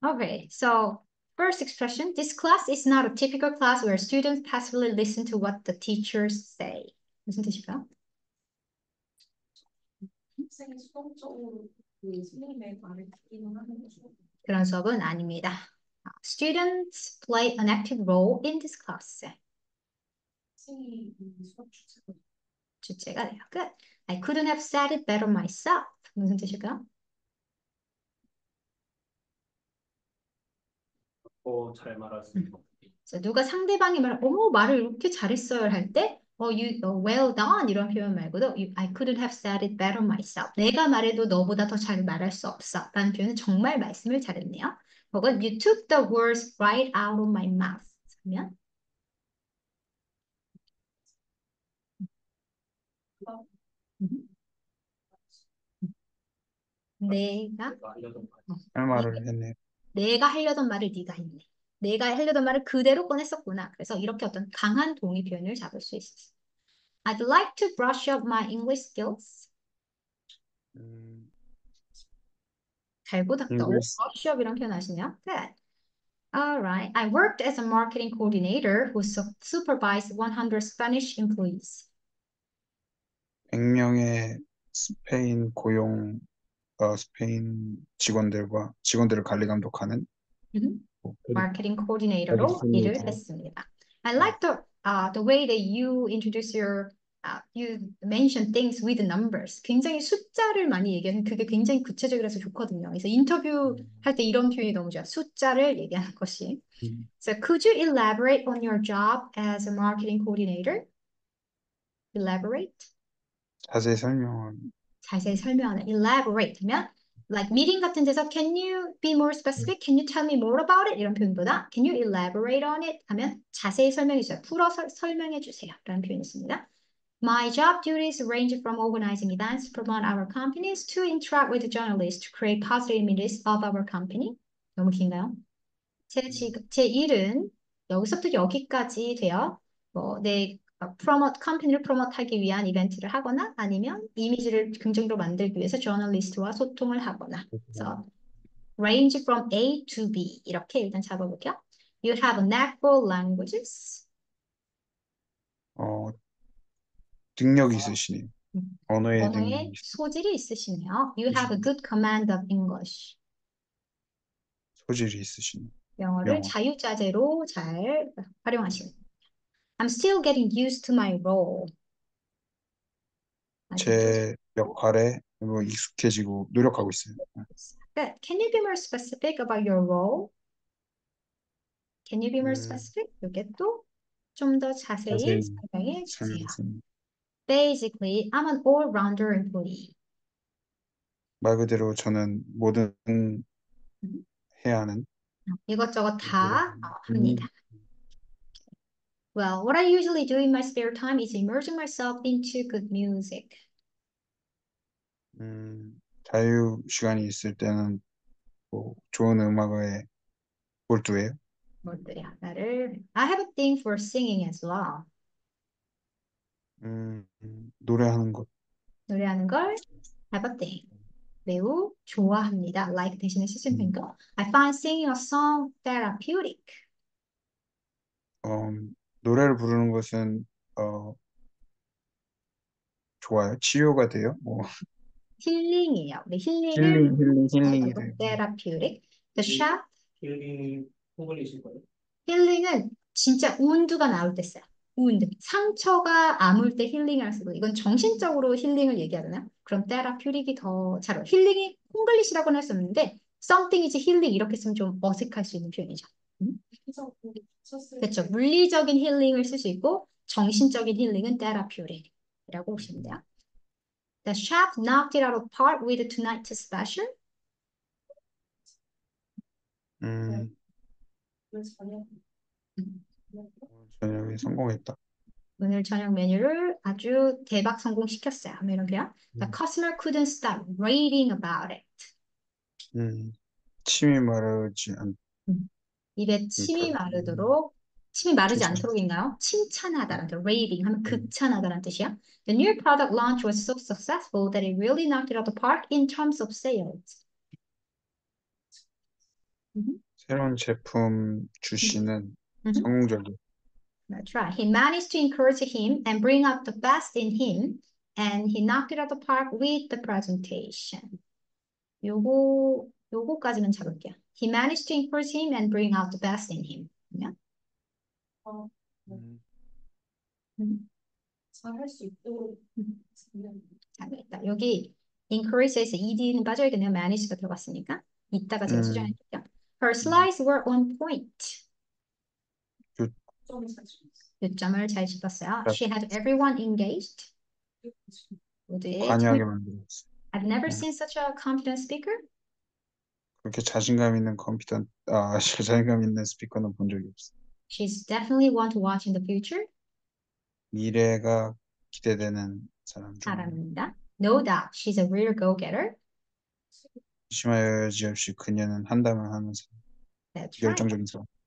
Okay, so first expression, this class is not a typical class where students passively listen to what the teachers say. 무슨 뜻일까요? 학생이 수동적으로 그 선생님의 말을 듣기는 하는 거죠. 그런 수업은 아닙니다. Students play an active role in this class. 학생이 수업 주체가 돼요. Good. I couldn't have said it better myself. 무슨 뜻일까요? 잘 말하셨습니다. 누가 상대방이 말을 이렇게 잘했어요 할 때, well done 이런 표현 말고도 I couldn't have said it better myself. 내가 말해도 너보다 더 잘 말할 수 없어. 라는 표현은 정말 말씀을 잘했네요. 혹은 you took the words right out of my mouth. 하면 내가 할 말을 했네. 내가 하려던 말을 네가 했네. 내가 하려던 말을 그대로 꺼냈었구나. 그래서 이렇게 어떤 강한 동의 표현을 잡을 수 있었어. I'd like to brush up my English skills. 잘고닥다. brush up이란 표현 아시나요? Good. Alright. I worked as a marketing coordinator who supervised 100 Spanish employees. 100명의 스페인 직원들을 관리 감독하는 마케팅 코디네이터로 일을 했습니다. I like the way that you introduce you mention things with numbers. 굉장히 숫자를 많이 얘기하는 그게 굉장히 구체적이라서 좋거든요. 그래서 인터뷰 할 때 이런 표현이 너무 좋아요. 숫자를 얘기하는 것이. So could you elaborate on your job as a marketing coordinator? Elaborate? 자세히 설명하는. Elaborate 하면 like meeting 같은 데서 can you be more specific? Can you tell me more about it? 이런 표현보다 can you elaborate on it? 하면 자세히 설명해 주세요. 풀어서 설명해 주세요. 라는 표현이 있습니다. My job duties range from organizing events to promote our companies to interact with the journalists to create positive images of our company. 너무 긴가요? 제 일은 여기서부터 여기까지 돼요. 컴퍼니를 프로모트하기 위한 이벤트를 하거나 아니면 이미지를 긍정적으로 만들기 위해서 저널리스트와 소통을 하거나. 그래서 range from A to B 이렇게 일단 잡아볼게요. You have a knack for languages. 능력이 있으시네요. 언어의 능력이 소질이 있으시네요. You have a good command of English. 소질이 있으시네요. 영어를 자유자재로 잘 활용하시는. I'm still getting used to my role. 제 역할에 익숙해지고 노력하고 있어요. Good. Can you be more specific about your role? Can you be more specific? 이게 또 좀 더 자세히 설명해 주세요. Basically, I'm an all-rounder employee. 말 그대로 저는 뭐든 해야 하는. 이것저것 다 합니다. Well, what I usually do in my spare time is immersing myself into good music. 자유 시간이 있을 때는 좋은 음악에 몰두해요. I have a thing for singing as well. 노래하는 것. 노래하는 걸 have a thing. 매우 좋아합니다. Like 대신에 쓰시면 되니까. I find singing a song therapeutic. 노래를 부르는 것은 좋아요. 치유가 돼요. 힐링이에요. 우리 힐링을 힐링이 돼요. therapeutic. The chef. 힐링이 콩글리실 거예요? 힐링은 진짜 wound가 나올 때 써요. wound. 상처가 아물 때 힐링을 쓰고 이건 정신적으로 힐링을 얘기하잖아요. 그럼 therapeutic이 더 잘 어울려요. 힐링이 콩글리시라고는 할 수 없는데 something is healing 이렇게 쓰면 좀 어색할 수 있는 표현이죠. 그렇죠. 물리적인 힐링을 쓸 수 있고 정신적인 힐링은 therapeutic이라고 보시면 돼요. The chef knocked it out of the park with tonight's special. 저녁에 성공했다. 오늘 저녁 메뉴를 아주 대박 성공시켰어요. 이렇게요. The customer couldn't stop raving about it. 침이 마르지 않. 입에 침이 마르도록 침이 마르지 않도록인가요? 칭찬하다라는 뜻. raving 하면 극찬하다라는 뜻이야. The new product launch was so successful that it really knocked it out of the park in terms of sales. Mhm. 새로운 제품 출시는 Mhm. 성공적이에요. That's right. He managed to encourage him and bring out the best in him, and he knocked it out of the park with the presentation. 요거까지만 잡을게요. He managed to encourage him and bring out the best in him. 그러면 어, 음, 잘할 수 있도록 잘했다. 여기 encourage에서 ed는 빠져야겠네요. manage가 들어갔으니까. 이따가 제가 수정할게요. Her slides were on point. 좀 사실 요점을 잘 짚었어요. She had everyone engaged. 모두의 관여하게 만들었어요. I've never seen such a confident speaker. 그렇게 자신감 있는 자신감 있는 스피커는 본 적이 없어요. She's definitely one to watch in the future. 미래가 기대되는 사람 중 사람입니다. No doubt, she's a real go-getter. 의심하여 여지없이 그녀는 한다면 하는 사람, That's right. 열정적인 사람.